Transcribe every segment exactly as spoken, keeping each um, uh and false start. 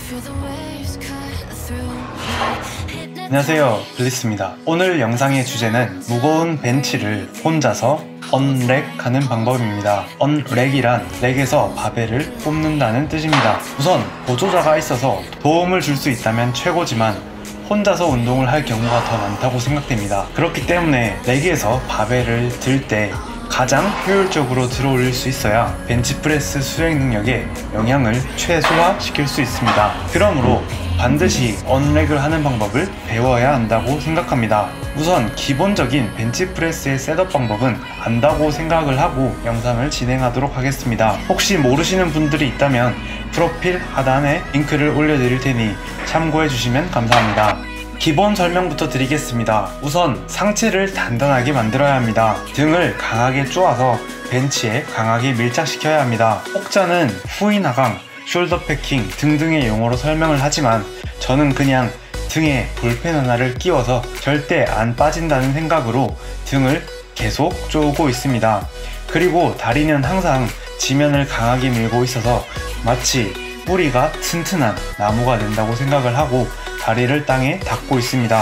안녕하세요, 블리스입니다. 오늘 영상의 주제는 무거운 벤치를 혼자서 언렉하는 방법입니다. 언렉이란 렉에서 바벨을 뽑는다는 뜻입니다. 우선 보조자가 있어서 도움을 줄 수 있다면 최고지만 혼자서 운동을 할 경우가 더 많다고 생각됩니다. 그렇기 때문에 렉에서 바벨을 들 때 가장 효율적으로 들어 올릴 수 있어야 벤치프레스 수행 능력에 영향을 최소화시킬 수 있습니다. 그러므로 반드시 언렉을 하는 방법을 배워야 한다고 생각합니다. 우선 기본적인 벤치프레스의 셋업 방법은 안다고 생각을 하고 영상을 진행하도록 하겠습니다. 혹시 모르시는 분들이 있다면 프로필 하단에 링크를 올려드릴 테니 참고해 주시면 감사합니다. 기본 설명부터 드리겠습니다. 우선 상체를 단단하게 만들어야 합니다. 등을 강하게 쪼아서 벤치에 강하게 밀착시켜야 합니다. 혹자는 후인 하강, 숄더 패킹 등등의 용어로 설명을 하지만 저는 그냥 등에 볼펜 하나를 끼워서 절대 안 빠진다는 생각으로 등을 계속 쪼고 있습니다. 그리고 다리는 항상 지면을 강하게 밀고 있어서 마치 뿌리가 튼튼한 나무가 된다고 생각을 하고 다리를 땅에 닿고 있습니다.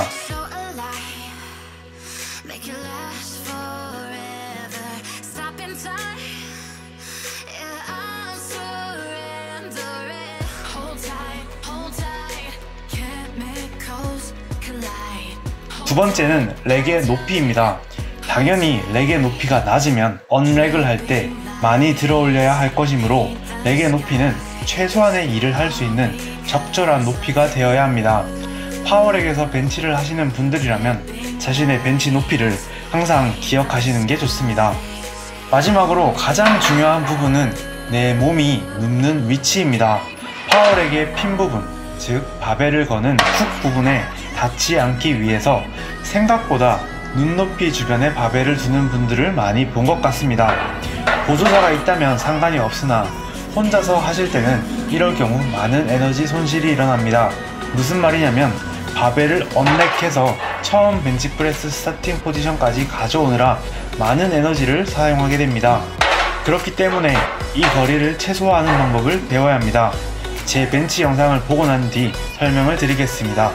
두 번째는 렉의 높이입니다. 당연히 렉의 높이가 낮으면 언렉을 할 때 많이 들어 올려야 할 것이므로 렉의 높이는 최소한의 일을 할 수 있는 적절한 높이가 되어야 합니다. 파워렉에서 벤치를 하시는 분들이라면 자신의 벤치 높이를 항상 기억하시는 게 좋습니다. 마지막으로 가장 중요한 부분은 내 몸이 눕는 위치입니다. 파워렉의 핀 부분, 즉 바벨을 거는 훅 부분에 닿지 않기 위해서 생각보다 눈높이 주변에 바벨을 두는 분들을 많이 본 것 같습니다. 보조자가 있다면 상관이 없으나 혼자서 하실 때는 이럴 경우 많은 에너지 손실이 일어납니다. 무슨 말이냐면 바벨을 언렉해서 처음 벤치프레스 스타팅 포지션까지 가져오느라 많은 에너지를 사용하게 됩니다. 그렇기 때문에 이 거리를 최소화하는 방법을 배워야 합니다. 제 벤치 영상을 보고 난 뒤 설명을 드리겠습니다.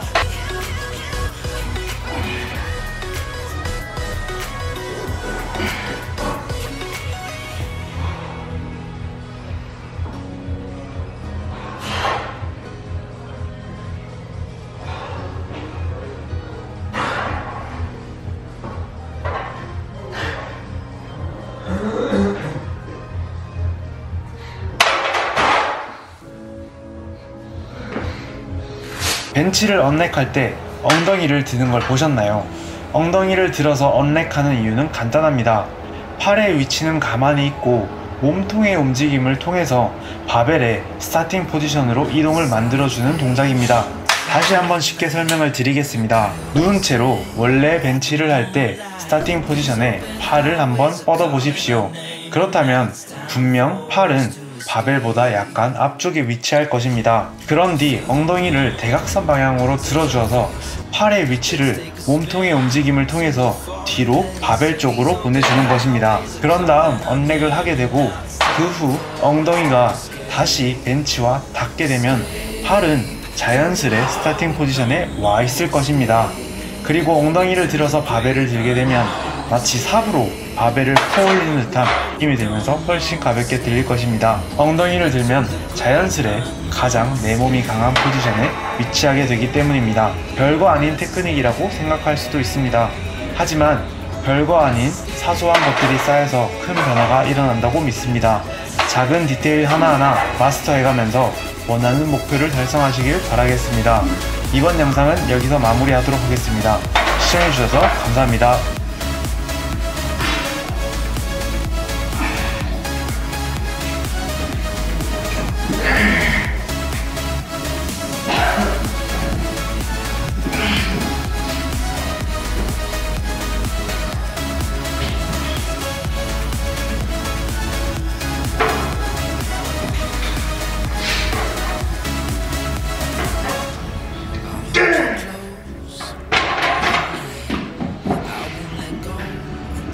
벤치를 언렉할 때 엉덩이를 드는 걸 보셨나요? 엉덩이를 들어서 언렉하는 이유는 간단합니다. 팔의 위치는 가만히 있고 몸통의 움직임을 통해서 바벨의 스타팅 포지션으로 이동을 만들어주는 동작입니다. 다시 한번 쉽게 설명을 드리겠습니다. 누운 채로 원래 벤치를 할 때 스타팅 포지션에 팔을 한번 뻗어 보십시오. 그렇다면 분명 팔은 바벨보다 약간 앞쪽에 위치할 것입니다. 그런 뒤 엉덩이를 대각선 방향으로 들어주어서 팔의 위치를 몸통의 움직임을 통해서 뒤로 바벨 쪽으로 보내주는 것입니다. 그런 다음 언렉을 하게 되고 그 후 엉덩이가 다시 벤치와 닿게 되면 팔은 자연스레 스타팅 포지션에 와 있을 것입니다. 그리고 엉덩이를 들어서 바벨을 들게 되면 마치 삽으로 바벨을 퍼올리는 듯한 힘이 들면서 훨씬 가볍게 들릴 것입니다. 엉덩이를 들면 자연스레 가장 내 몸이 강한 포지션에 위치하게 되기 때문입니다. 별거 아닌 테크닉이라고 생각할 수도 있습니다. 하지만 별거 아닌 사소한 것들이 쌓여서 큰 변화가 일어난다고 믿습니다. 작은 디테일 하나하나 마스터해가면서 원하는 목표를 달성하시길 바라겠습니다. 이번 영상은 여기서 마무리하도록 하겠습니다. 시청해주셔서 감사합니다.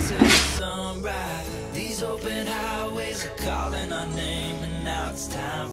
These open highways are calling our name, and now it's time.